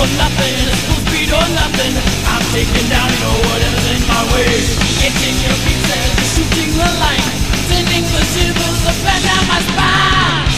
for nothing, full speed or nothing. I'm taking down, whatever's in my way. Getting your pieces, shooting the line, sending the shivers up and down my spine.